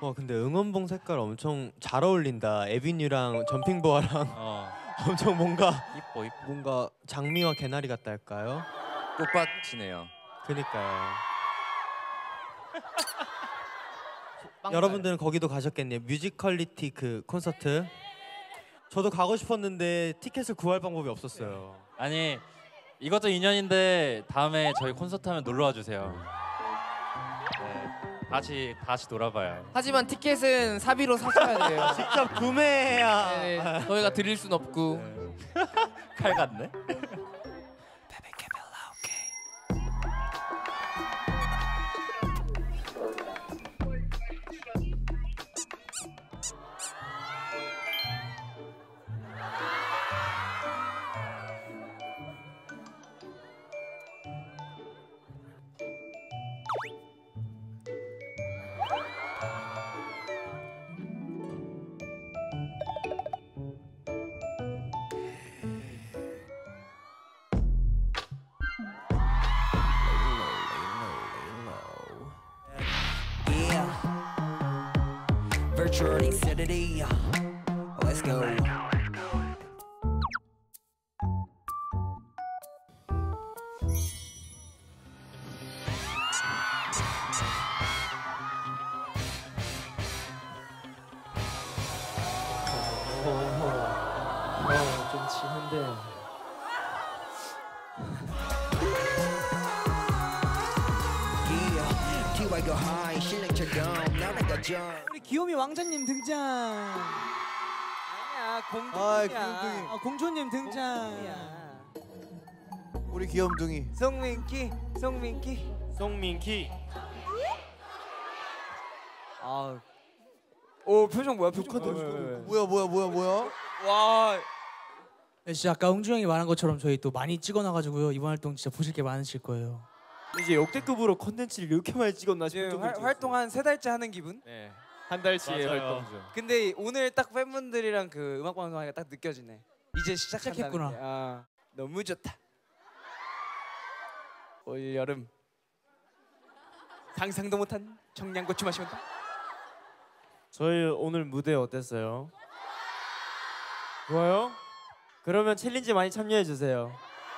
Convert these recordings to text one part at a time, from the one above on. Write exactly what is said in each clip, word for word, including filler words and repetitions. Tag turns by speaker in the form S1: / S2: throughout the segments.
S1: 와 근데 응원봉 색깔 엄청 잘 어울린다. 에비뉴랑 점핑보아랑
S2: 어.
S1: 엄청 뭔가
S2: 이뻐 이뻐.
S1: 뭔가 장미와 개나리 같다 할까요?
S2: 꽃밭이네요.
S1: 그니까요. 여러분들은 거기도 가셨겠네요. 뮤지컬리티 그 콘서트. 저도 가고 싶었는데 티켓을 구할 방법이 없었어요.
S2: 아니 이것도 인연인데 다음에 저희 콘서트 하면 놀러 와 주세요. 네, 다시 다시 놀아봐요.
S3: 하지만 티켓은 사비로 사셔야 돼요.
S1: 직접 구매해야.
S3: 네, 저희가 드릴 순 없고.
S2: 네. 칼 같네.
S4: Virtual insanity. Let's go.
S1: 어, 좀 치는데.
S5: 우리 귀요미 왕자님 등장.
S3: 아니야,
S6: 아이,
S3: 공주야.
S6: 귀염둥이.
S5: 아, 공주님 등장.
S6: 우리 귀염둥이.
S3: 송민키, 송민키.
S1: 송민키.
S3: 아, 오 표정 뭐야? 표정
S6: 카드
S3: 뭐야?
S6: 뭐야 뭐야 뭐야 뭐야?
S3: 와,
S5: 네, 진짜 아까 응주 형이 말한 것처럼 저희 또 많이 찍어놔가지고요. 이번 활동 진짜 보실 게 많으실 거예요.
S1: 이제 역대급으로 컨텐츠를 이렇게 많이 찍었나
S3: 지금
S1: 싶을
S3: 활,
S1: 정도로
S3: 활동 한 세 달째 하는 기분?
S1: 네. 한 달치의
S2: 맞아요.
S1: 활동 중.
S3: 근데 오늘 딱 팬분들이랑 그 음악 방송하니까 딱 느껴지네. 이제 시작한다는
S5: 시작했구나.
S3: 게. 아, 너무 좋다. 올 여름 상상도 못한 청양고추 맛이 온다.
S1: 저희 오늘 무대 어땠어요? 좋아요? 그러면 챌린지 많이 참여해 주세요.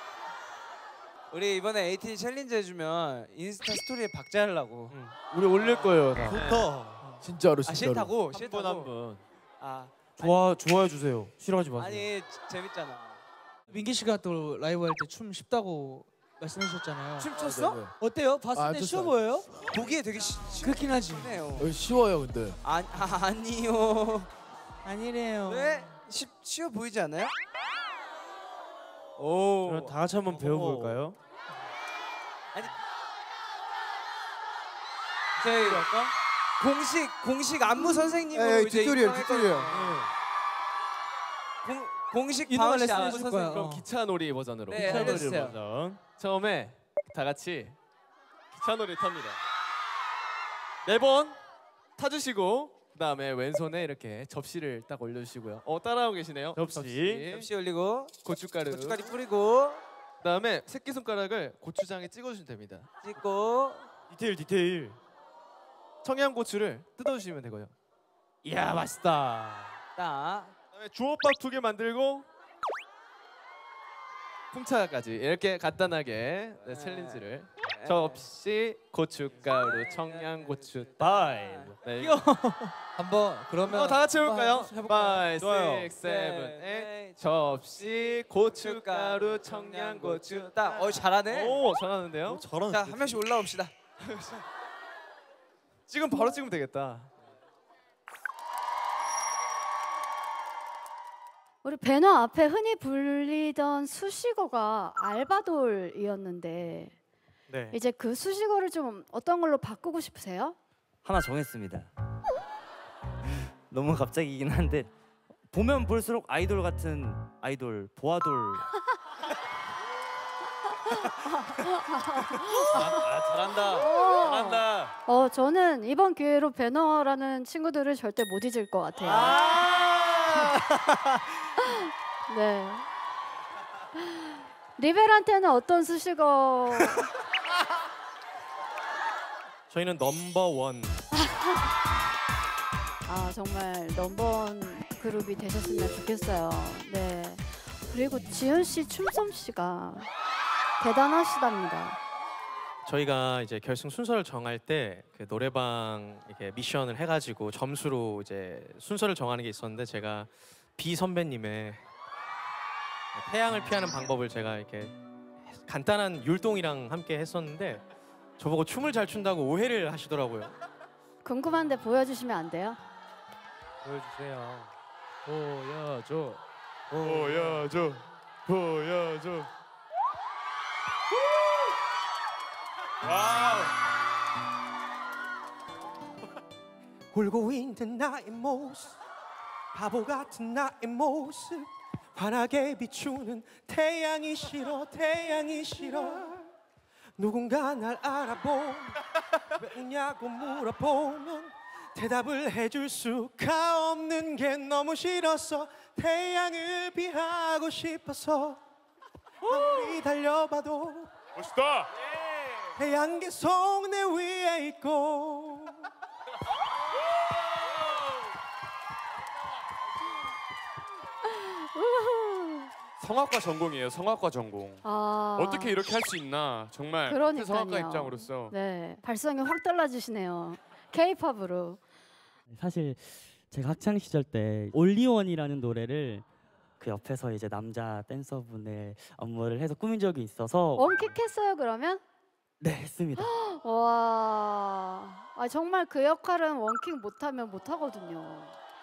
S3: 우리 이번에 에이티니 챌린지 해주면 인스타 스토리에 박제하려고.
S1: 응. 우리 올릴 거예요. 다.
S6: 좋다. 진짜로
S3: 아
S6: 진짜로.
S3: 싫다고?
S1: 한 분
S3: 싫다고?
S1: 한 분.
S3: 아
S1: 좋아 좋아해 주세요. 싫어하지 마세요.
S3: 아니 지- 재밌잖아.
S5: 민기 씨가 또 라이브 할 때 춤 쉽다고 말씀해 주셨잖아요.
S3: 춤 췄어?
S6: 네, 네.
S5: 어때요? 봤을
S6: 아,
S5: 때
S6: 안
S5: 쉬워
S6: 췄어요.
S5: 보여요?
S3: 보기에 되게 쉬,
S5: 그렇긴 하지.
S3: 쉽네요.
S6: 어, 쉬워요 근데.
S3: 아, 아 아니요.
S5: 아니래요.
S3: 왜? 쉽 쉬워 보이지 않아요? 오.
S1: 그럼 다 같이 한번 배워볼까요?
S3: 저희 공식 공식 안무 선생님으로
S6: 에이,
S3: 이제
S6: 튜토리얼,
S3: 입장할
S6: 튜토리얼.
S3: 거예요. 공 공식
S5: 이동환
S3: 방식
S5: 레슨
S3: 안무
S5: 해줄
S3: 선생님.
S5: 거야.
S7: 그럼
S5: 어.
S7: 기차놀이 버전으로.
S3: 네,
S7: 기차놀이
S3: 알려주세요.
S7: 버전. 처음에 다 같이 기차놀이 탑니다. 네 번 타주시고 그다음에 왼손에 이렇게 접시를 딱 올려주시고요. 어 따라하고 계시네요.
S1: 접시.
S3: 접시 올리고
S7: 고춧가루.
S3: 고춧가루 뿌리고
S7: 그다음에 새끼 손가락을 고추장에 찍어주시면 됩니다.
S3: 찍고
S1: 디테일 디테일.
S7: 청양고추를 뜯어주시면 되고요.
S1: 이야 맛있다.
S3: 딱
S7: 그다음에 주먹밥 두 개 만들고 풍차까지 이렇게 간단하게 네, 챌린지를 접시 고춧가루 청양고추
S1: 파이브.
S7: 네,
S5: 귀여워.
S3: 한번 그러면
S7: 어, 다 같이 해볼까요?
S3: 한번 해볼까요?
S7: five,
S1: 좋아요.
S7: six, seven,
S3: 네,
S7: eight. 접시 고춧가루 청양고추
S3: 딱. 어 잘하네.
S7: 오 잘하는데요?
S1: 어, 잘하는.
S3: 자 한 명씩 올라옵시다.
S7: 지금 바로 찍으면 되겠다.
S8: 우리 배너 앞에 흔히 불리던 수식어가 알바돌이었는데
S1: 네.
S8: 이제 그 수식어를 좀 어떤 걸로 바꾸고 싶으세요?
S9: 하나 정했습니다. 너무 갑자기이긴 한데 보면 볼수록 아이돌 같은 아이돌 보아돌.
S1: 아 잘한다.
S8: 어,
S1: 잘한다.
S8: 어 저는 이번 기회로 배너라는 친구들을 절대 못 잊을 것 같아요. 네. 리벨한테는 어떤 수식어?
S1: 저희는 넘버 원.
S8: 아 정말 넘버원 그룹이 되셨으면 좋겠어요. 네. 그리고 지훈 씨 춤솜씨가 대단하시답니다.
S10: 저희가 이제 결승 순서를 정할 때 그 노래방 이렇게 미션을 해가지고 점수로 이제 순서를 정하는 게 있었는데 제가 비 선배님의 태양을 피하는 방법을 제가 이렇게 간단한 율동이랑 함께 했었는데 저보고 춤을 잘 춘다고 오해를 하시더라고요.
S8: 궁금한데 보여주시면 안 돼요?
S10: 보여주세요.
S7: 보여줘. 보여줘. 보여줘. 와우.
S10: 울고 있는 나의 모습, 바보 같은 나의 모습, 환하게 비추는 태양이 싫어, 태양이 싫어. 누군가 날 알아보면 왜 웃냐고 물어보면 대답을 해줄 수가 없는 게 너무 싫어서 태양을 피하고 싶어서 아무리 달려봐도
S7: 멋있다.
S10: 태양 계속 내 위에 있고.
S7: 성악과 전공이에요. 성악과 전공.
S8: 아
S7: 어떻게 이렇게 할 수 있나 정말
S8: 그러니까요.
S7: 성악가 입장으로서.
S8: 네, 발성이 확 달라지시네요. K-팝으로.
S11: 사실 제가 학창 시절 때 올리원이라는 노래를 그 옆에서 이제 남자 댄서분의 안무를 해서 꾸민 적이 있어서
S8: 원킥했어요 그러면?
S11: 네 했습니다.
S8: 와, 아, 정말 그 역할은 원킥 못하면 못하거든요.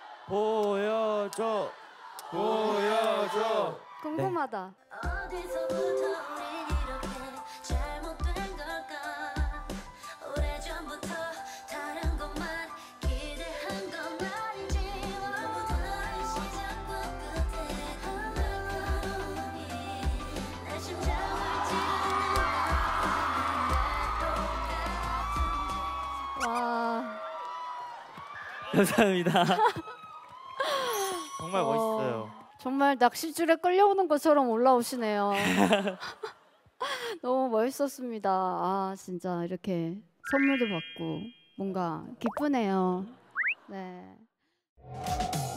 S9: 보여줘.
S7: 보여줘.
S8: 궁금하다.
S12: 어디서부터 우린 이렇게 잘못된 걸까? 오래전부터 다른 것만 기대한 건 아닌지. 모든 시작과 끝에 하나뿐이 내 심장을 찌르는
S8: 와,
S9: 감사합니다. 정말
S8: 어,
S9: 멋있어요.
S8: 정말 낚싯줄에 끌려오는 것처럼 올라오시네요. 너무 멋있었습니다. 아 진짜 이렇게 선물도 받고 뭔가 기쁘네요. 네.